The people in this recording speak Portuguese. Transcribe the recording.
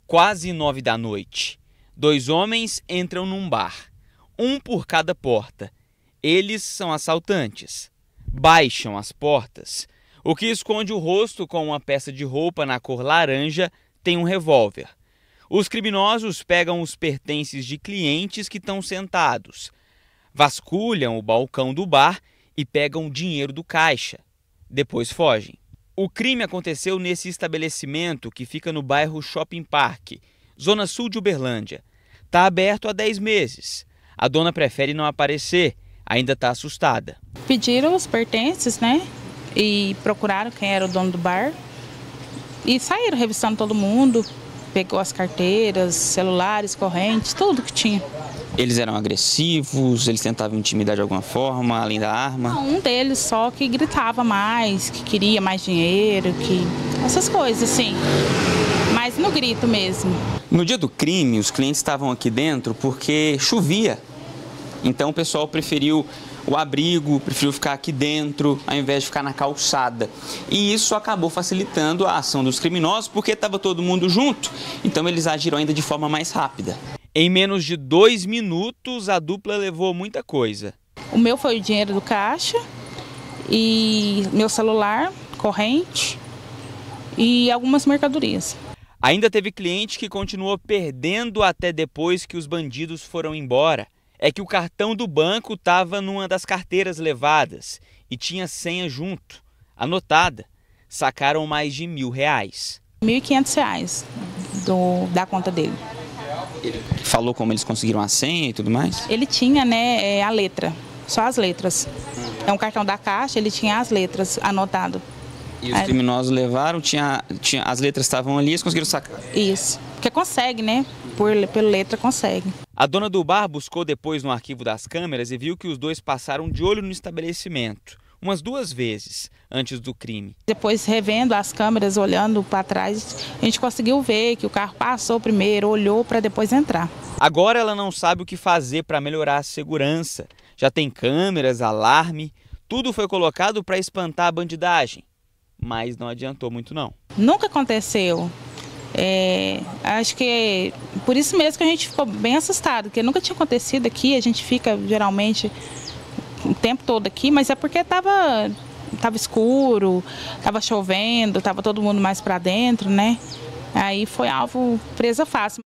Quase 9 da noite. 2 homens entram num bar, um por cada porta. Eles são assaltantes. Baixam as portas. O que esconde o rosto com uma peça de roupa na cor laranja tem um revólver. Os criminosos pegam os pertences de clientes que estão sentados, vasculham o balcão do bar e pegam dinheiro do caixa. Depois fogem. O crime aconteceu nesse estabelecimento que fica no bairro Shopping Park, zona sul de Uberlândia. Está aberto há 10 meses. A dona prefere não aparecer, ainda está assustada. Pediram os pertences, né? E procuraram quem era o dono do bar. E saíram revistando todo mundo. Pegou as carteiras, celulares, correntes, tudo que tinha. Eles eram agressivos? Eles tentavam intimidar de alguma forma, além da arma? Não, um deles só que gritava mais, que queria mais dinheiro, que essas coisas assim. Mas no grito mesmo. No dia do crime, os clientes estavam aqui dentro porque chovia. Então o pessoal preferiu o abrigo, preferiu ficar aqui dentro ao invés de ficar na calçada. E isso acabou facilitando a ação dos criminosos porque estava todo mundo junto. Então eles agiram ainda de forma mais rápida. Em menos de 2 minutos, a dupla levou muita coisa. O meu foi o dinheiro do caixa e meu celular, corrente e algumas mercadorias. Ainda teve cliente que continuou perdendo até depois que os bandidos foram embora. É que o cartão do banco estava numa das carteiras levadas e tinha senha junto, anotada. Sacaram mais de R$1.000. R$1.500 da conta dele. Ele falou como eles conseguiram a senha e tudo mais? Ele tinha, né, a letra, só as letras. É um cartão da Caixa, ele tinha as letras anotadas. E os criminosos levaram, as letras estavam ali e eles conseguiram sacar? Isso, porque consegue, né? Pela letra consegue. A dona do bar buscou depois no arquivo das câmeras e viu que os dois passaram de olho no estabelecimento, umas 2 vezes antes do crime. Depois, revendo as câmeras, olhando para trás, a gente conseguiu ver que o carro passou primeiro, olhou para depois entrar. Agora ela não sabe o que fazer para melhorar a segurança. Já tem câmeras, alarme, tudo foi colocado para espantar a bandidagem. Mas não adiantou muito não. Nunca aconteceu. Acho que é por isso mesmo que a gente ficou bem assustado, porque nunca tinha acontecido aqui. A gente fica geralmente o tempo todo aqui, mas é porque estava escuro, estava chovendo, estava todo mundo mais para dentro, né? Aí foi alvo presa fácil.